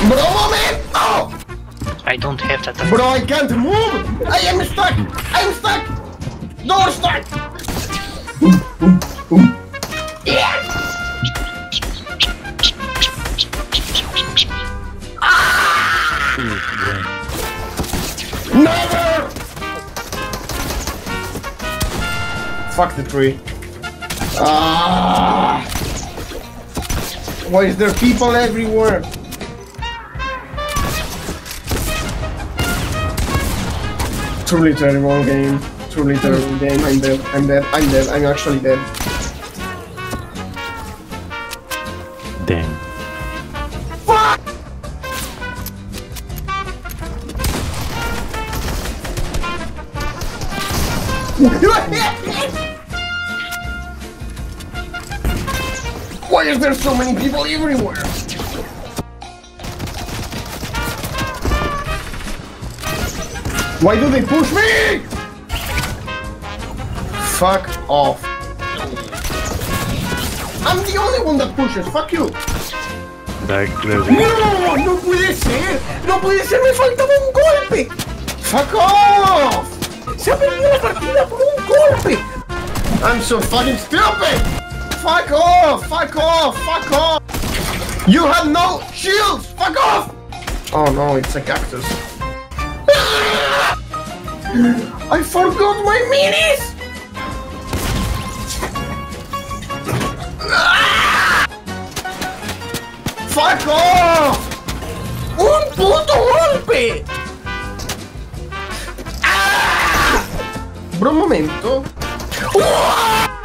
Bro, momento! I don't have that. Bro, I can't move! I am stuck! I'm stuck! Door stuck! Yeah! Never! Fuck the tree. Why is there people everywhere? Truly terrible game. Truly terrible game. I'm dead. I'm dead. I'm dead. I'm actually dead. Damn. Fuck! Why is there so many people everywhere? Why do they push me? Fuck off. I'm the only one that pushes, fuck you. No, no puede ser. No puede ser, me faltaba un golpe. Fuck off. Se ha perdido la partida por un golpe. I'm so fucking stupid. Fuck off, fuck off, fuck off. You have no shields, fuck off. Oh no, it's a cactus. I forgot my minis! Fuck off! Un puto golpe! Bro, un momento.